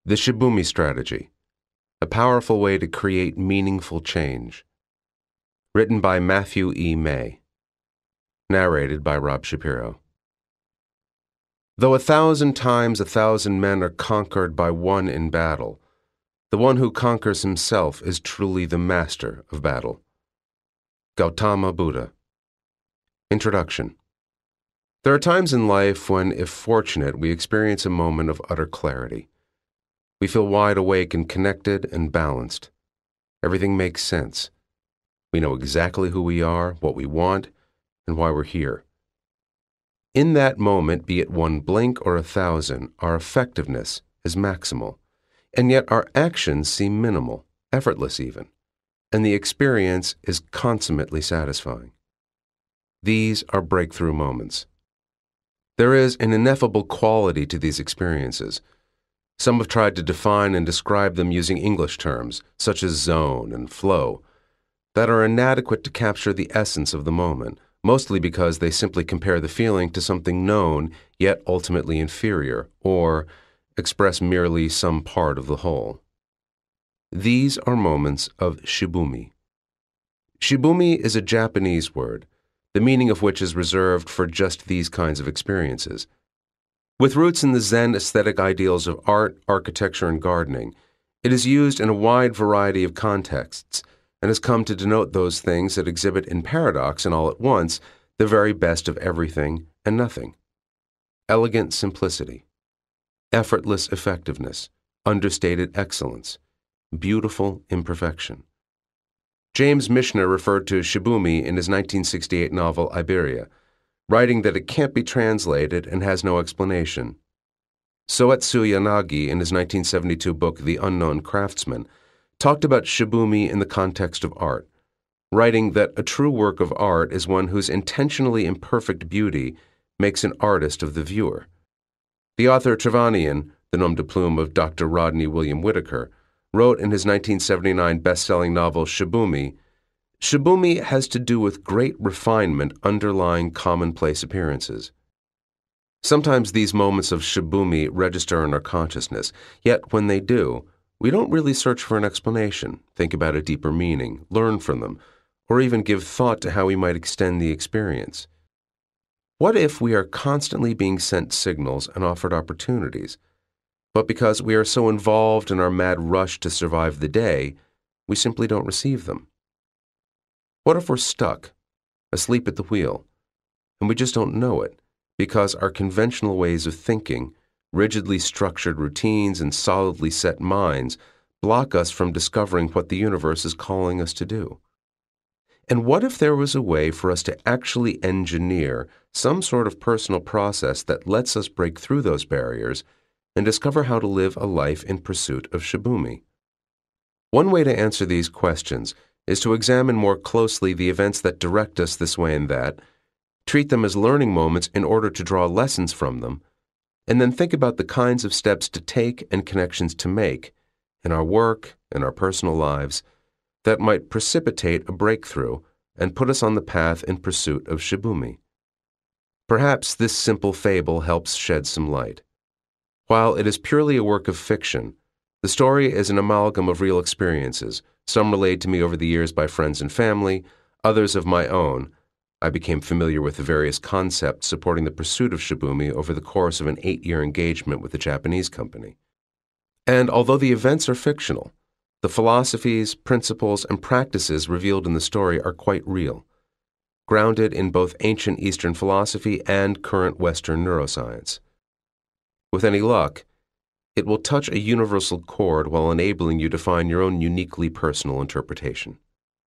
The Shibumi Strategy, a powerful way to create meaningful change. Written by Matthew E. May. Narrated by Rob Shapiro. Though 1,000 times 1,000 men are conquered by one in battle, the one who conquers himself is truly the master of battle. Gautama Buddha. Introduction. There are times in life when, if fortunate, we experience a moment of utter clarity. We feel wide awake and connected and balanced. Everything makes sense. We know exactly who we are, what we want, and why we're here. In that moment, be it one blink or 1,000, our effectiveness is maximal, and yet our actions seem minimal, effortless even, and the experience is consummately satisfying. These are breakthrough moments. There is an ineffable quality to these experiences. Some have tried to define and describe them using English terms, such as zone and flow, that are inadequate to capture the essence of the moment, mostly because they simply compare the feeling to something known, yet ultimately inferior, or express merely some part of the whole. These are moments of shibumi. Shibumi is a Japanese word, the meaning of which is reserved for just these kinds of experiences. With roots in the Zen aesthetic ideals of art, architecture, and gardening, it is used in a wide variety of contexts and has come to denote those things that exhibit in paradox and all at once the very best of everything and nothing. Elegant simplicity, effortless effectiveness, understated excellence, beautiful imperfection. James Michener referred to shibumi in his 1968 novel Iberia, writing that it can't be translated and has no explanation. Soetsu Yanagi, in his 1972 book The Unknown Craftsman, talked about shibumi in the context of art, writing that a true work of art is one whose intentionally imperfect beauty makes an artist of the viewer. The author Trevanian, the nom de plume of Dr. Rodney William Whitaker, wrote in his 1979 best-selling novel Shibumi, "Shibumi has to do with great refinement underlying commonplace appearances." Sometimes these moments of shibumi register in our consciousness, yet when they do, we don't really search for an explanation, think about a deeper meaning, learn from them, or even give thought to how we might extend the experience. What if we are constantly being sent signals and offered opportunities, but because we are so involved in our mad rush to survive the day, we simply don't receive them? What if we're stuck, asleep at the wheel, and we just don't know it because our conventional ways of thinking, rigidly structured routines, and solidly set minds block us from discovering what the universe is calling us to do? And what if there was a way for us to actually engineer some sort of personal process that lets us break through those barriers and discover how to live a life in pursuit of shibumi? One way to answer these questions is to examine more closely the events that direct us this way and that, treat them as learning moments in order to draw lessons from them, and then think about the kinds of steps to take and connections to make in our work and our personal lives that might precipitate a breakthrough and put us on the path in pursuit of shibumi. Perhaps this simple fable helps shed some light. While it is purely a work of fiction, the story is an amalgam of real experiences, some relayed to me over the years by friends and family, others of my own. I became familiar with the various concepts supporting the pursuit of shibumi over the course of an 8-year engagement with a Japanese company. And although the events are fictional, the philosophies, principles, and practices revealed in the story are quite real, grounded in both ancient Eastern philosophy and current Western neuroscience. With any luck, it will touch a universal chord while enabling you to find your own uniquely personal interpretation.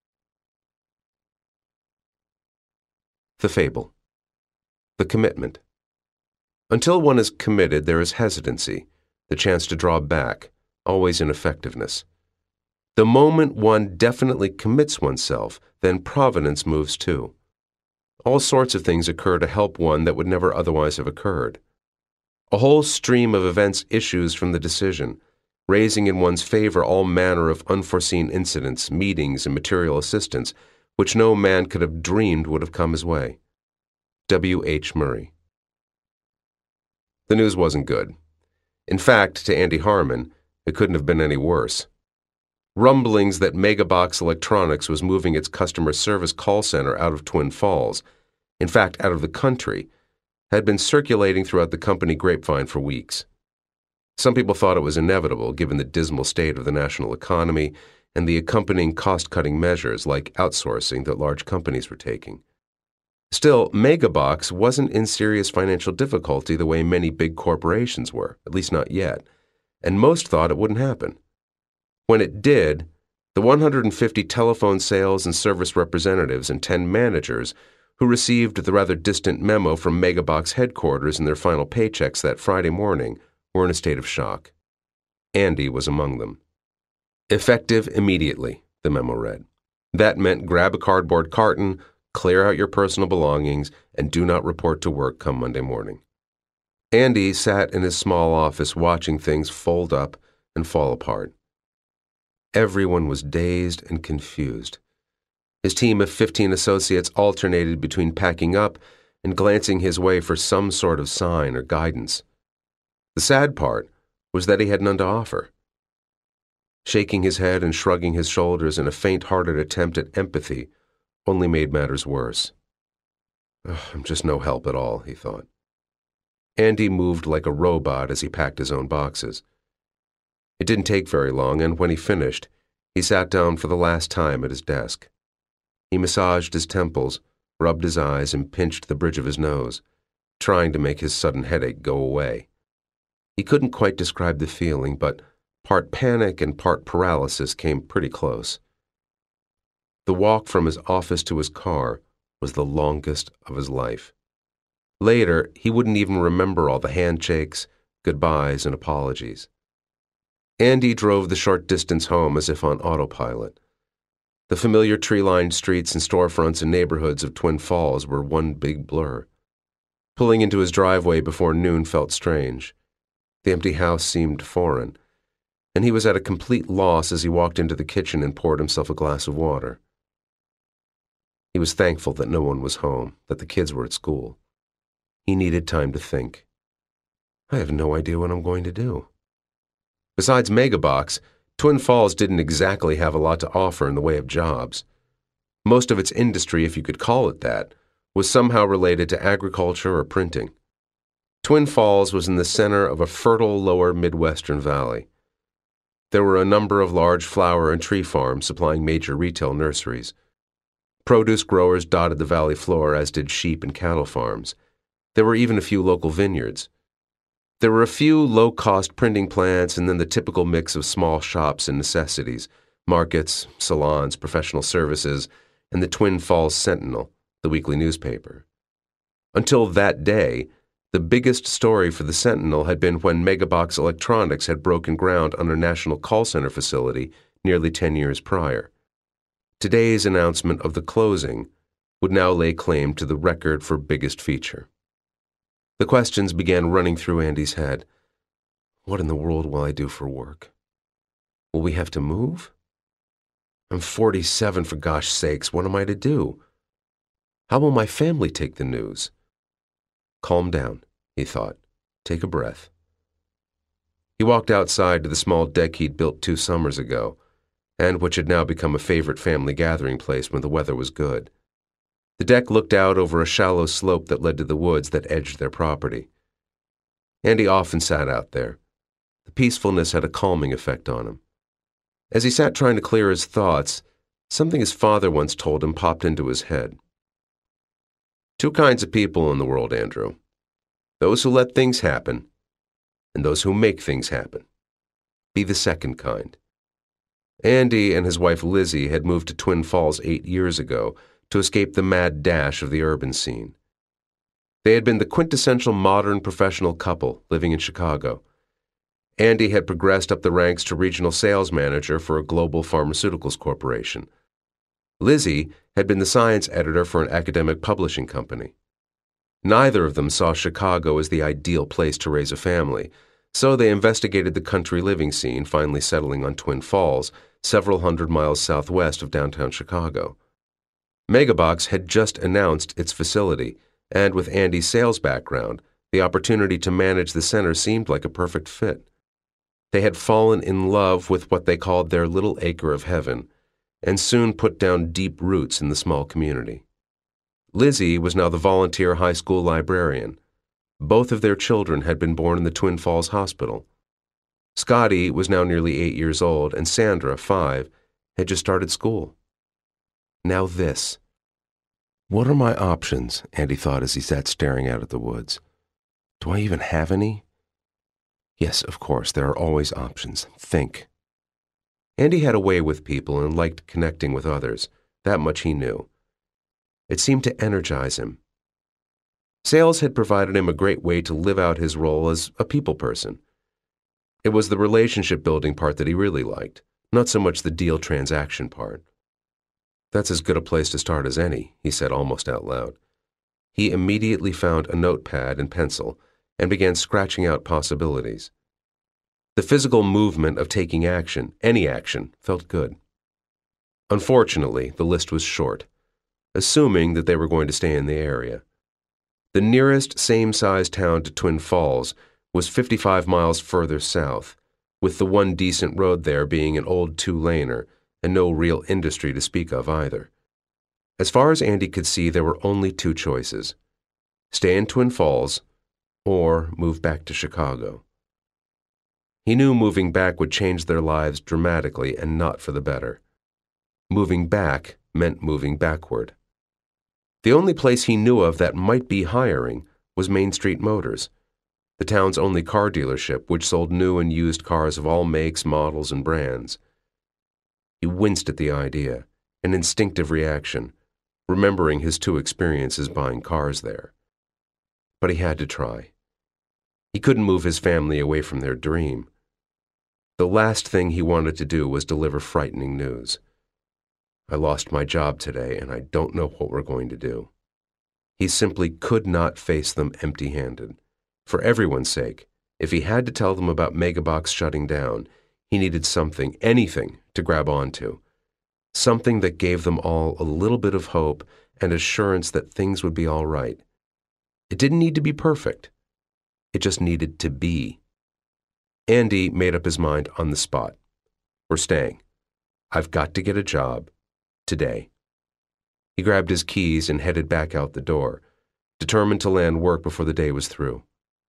The fable. The commitment. Until one is committed, there is hesitancy, the chance to draw back, always ineffectiveness. The moment one definitely commits oneself, then providence moves too. All sorts of things occur to help one that would never otherwise have occurred. A whole stream of events issues from the decision, raising in one's favor all manner of unforeseen incidents, meetings, and material assistance, which no man could have dreamed would have come his way. W. H. Murray. The news wasn't good. In fact, to Andy Harmon, It couldn't have been any worse. Rumblings that Megabox Electronics was moving its customer service call center out of Twin Falls, in fact out of the country, had been circulating throughout the company grapevine for weeks. Some people thought it was inevitable given the dismal state of the national economy and the accompanying cost-cutting measures like outsourcing that large companies were taking. Still, Megabox wasn't in serious financial difficulty the way many big corporations were, at least not yet, and most thought it wouldn't happen. When it did, the 150 telephone sales and service representatives and 10 managers who received the rather distant memo from Megabox headquarters in their final paychecks that Friday morning were in a state of shock. Andy was among them. Effective immediately, the memo read. That meant grab a cardboard carton, clear out your personal belongings, and do not report to work come Monday morning. Andy sat in his small office watching things fold up and fall apart. Everyone was dazed and confused. His team of 15 associates alternated between packing up and glancing his way for some sort of sign or guidance. The sad part was that he had none to offer. Shaking his head and shrugging his shoulders in a faint-hearted attempt at empathy only made matters worse. I'm just no help at all, he thought. Andy moved like a robot as he packed his own boxes. It didn't take very long, and when he finished, he sat down for the last time at his desk. He massaged his temples, rubbed his eyes, and pinched the bridge of his nose, trying to make his sudden headache go away. He couldn't quite describe the feeling, but part panic and part paralysis came pretty close. The walk from his office to his car was the longest of his life. Later, he wouldn't even remember all the handshakes, goodbyes, and apologies. Andy drove the short distance home as if on autopilot. The familiar tree-lined streets and storefronts and neighborhoods of Twin Falls were one big blur. Pulling into his driveway before noon felt strange. The empty house seemed foreign, and he was at a complete loss as he walked into the kitchen and poured himself a glass of water. He was thankful that no one was home, that the kids were at school. He needed time to think. I have no idea what I'm going to do. Besides Megabox, Twin Falls didn't exactly have a lot to offer in the way of jobs. Most of its industry, if you could call it that, was somehow related to agriculture or printing. Twin Falls was in the center of a fertile lower Midwestern valley. There were a number of large flower and tree farms supplying major retail nurseries. Produce growers dotted the valley floor, as did sheep and cattle farms. There were even a few local vineyards. There were a few low-cost printing plants and then the typical mix of small shops and necessities, markets, salons, professional services, and the Twin Falls Sentinel, the weekly newspaper. Until that day, the biggest story for the Sentinel had been when Megabox Electronics had broken ground on a national call center facility nearly 10 years prior. Today's announcement of the closing would now lay claim to the record for biggest feature. The questions began running through Andy's head. What in the world will I do for work? Will we have to move? I'm 47, for gosh sakes. What am I to do? How will my family take the news? Calm down, he thought. Take a breath. He walked outside to the small deck he'd built 2 summers ago, and which had now become a favorite family gathering place when the weather was good. The deck looked out over a shallow slope that led to the woods that edged their property. Andy often sat out there. The peacefulness had a calming effect on him. As he sat trying to clear his thoughts, something his father once told him popped into his head. 2 kinds of people in the world, Andrew. Those who let things happen, and those who make things happen. Be the second kind. Andy and his wife Lizzy had moved to Twin Falls 8 years ago to escape the mad dash of the urban scene. They had been the quintessential modern professional couple living in Chicago. Andy had progressed up the ranks to regional sales manager for a global pharmaceuticals corporation. Lizzy had been the science editor for an academic publishing company. Neither of them saw Chicago as the ideal place to raise a family, so they investigated the country living scene, finally settling on Twin Falls, several hundred miles southwest of downtown Chicago. Megabox had just announced its facility, and with Andy's sales background, the opportunity to manage the center seemed like a perfect fit. They had fallen in love with what they called their little acre of heaven, and soon put down deep roots in the small community. Lizzy was now the volunteer high school librarian. Both of their children had been born in the Twin Falls Hospital. Scotty was now nearly 8 years old, and Sandra, 5, had just started school. Now this. What are my options? Andy thought as he sat staring out at the woods. Do I even have any? Yes, of course, there are always options. Think. Andy had a way with people and liked connecting with others. That much he knew. It seemed to energize him. Sales had provided him a great way to live out his role as a people person. It was the relationship-building part that he really liked, not so much the deal transaction part. That's as good a place to start as any, he said almost out loud. He immediately found a notepad and pencil and began scratching out possibilities. The physical movement of taking action, any action, felt good. Unfortunately, the list was short, assuming that they were going to stay in the area. The nearest same-sized town to Twin Falls was 55 miles further south, with the one decent road there being an old two-laner and no real industry to speak of either. As far as Andy could see, there were only two choices: stay in Twin Falls or move back to Chicago. He knew moving back would change their lives dramatically and not for the better. Moving back meant moving backward. The only place he knew of that might be hiring was Main Street Motors, the town's only car dealership, which sold new and used cars of all makes, models, and brands. He winced at the idea, an instinctive reaction, remembering his 2 experiences buying cars there. But he had to try. He couldn't move his family away from their dream. The last thing he wanted to do was deliver frightening news. I lost my job today, and I don't know what we're going to do. He simply could not face them empty-handed. For everyone's sake, if he had to tell them about Megabox shutting down, he needed something, anything, to grab onto. Something that gave them all a little bit of hope and assurance that things would be all right. It didn't need to be perfect. It just needed to be. Andy made up his mind on the spot. We're staying. I've got to get a job. Today. He grabbed his keys and headed back out the door, determined to land work before the day was through.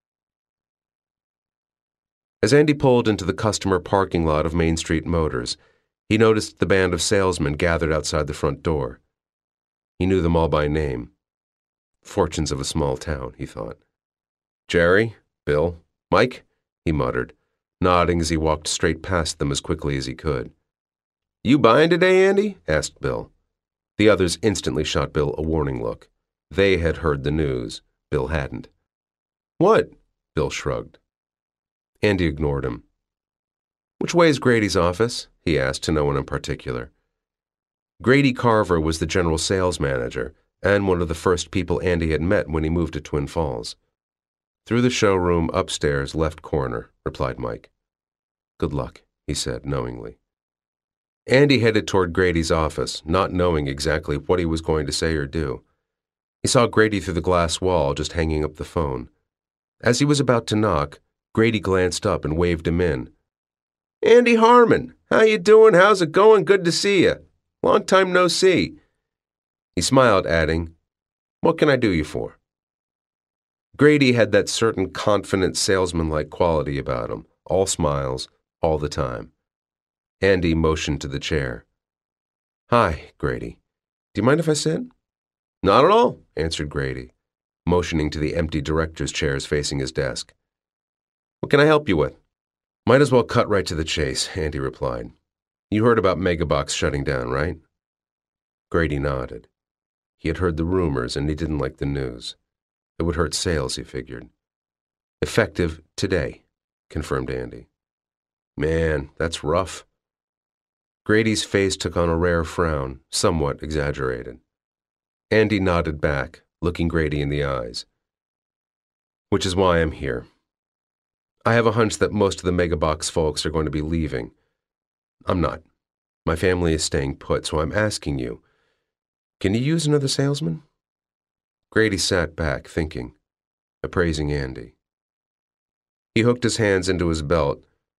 As Andy pulled into the customer parking lot of Main Street Motors, he noticed the band of salesmen gathered outside the front door. He knew them all by name. Fortunes of a small town, he thought. Jerry, Bill, Mike, he muttered, nodding as he walked straight past them as quickly as he could. You buying today, Andy? Asked Bill. The others instantly shot Bill a warning look. They had heard the news. Bill hadn't. What? Bill shrugged. Andy ignored him. Which way is Grady's office? He asked to no one in particular. Grady Carver was the general sales manager and one of the first people Andy had met when he moved to Twin Falls. Through the showroom upstairs, left corner, replied Mike. Good luck, he said knowingly. Andy headed toward Grady's office, not knowing exactly what he was going to say or do. He saw Grady through the glass wall, just hanging up the phone. As he was about to knock, Grady glanced up and waved him in. Andy Harmon, how you doing? How's it going? Good to see you. Long time no see. He smiled, adding, What can I do you for? Grady had that certain confident salesman-like quality about him, all smiles, all the time. Andy motioned to the chair. Hi, Grady. Do you mind if I sit? Not at all, answered Grady, motioning to the empty director's chairs facing his desk. What can I help you with? Might as well cut right to the chase, Andy replied. You heard about Megabox shutting down, right? Grady nodded. He had heard the rumors and he didn't like the news. It would hurt sales, he figured. Effective today, confirmed Andy. Man, that's rough. Grady's face took on a rare frown, somewhat exaggerated. Andy nodded back, looking Grady in the eyes. Which is why I'm here. I have a hunch that most of the Megabox folks are going to be leaving. I'm not. My family is staying put, so I'm asking you, can you use another salesman? Grady sat back, thinking, appraising Andy. He hooked his hands into his belt,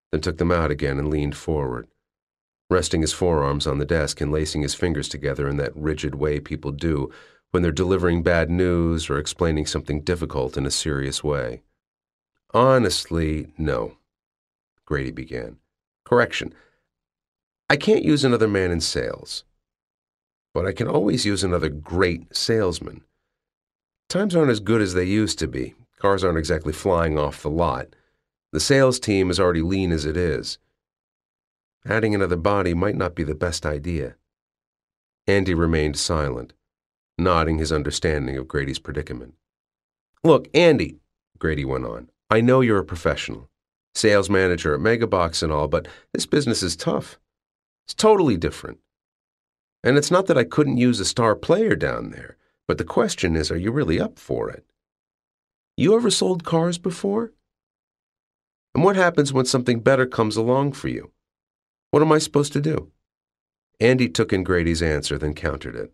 then took them out again and leaned forward, resting his forearms on the desk and lacing his fingers together in that rigid way people do when they're delivering bad news or explaining something difficult in a serious way. Honestly, no, Grady began. Correction. I can't use another man in sales, but I can always use another great salesman. Times aren't as good as they used to be. Cars aren't exactly flying off the lot. The sales team is already lean as it is. Adding another body might not be the best idea. Andy remained silent, nodding his understanding of Grady's predicament. Look, Andy, Grady went on, I know you're a professional, sales manager at Megabox and all, but this business is tough. It's totally different. And it's not that I couldn't use a star player down there, but the question is, are you really up for it? You ever sold cars before? And what happens when something better comes along for you? What am I supposed to do? Andy took in Grady's answer, then countered it.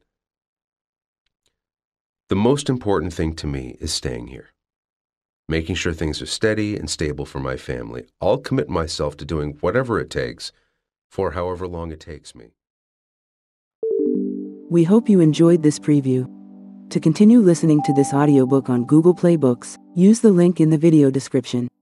The most important thing to me is staying here, making sure things are steady and stable for my family. I'll commit myself to doing whatever it takes for however long it takes me. We hope you enjoyed this preview. To continue listening to this audiobook on Google Play Books, use the link in the video description.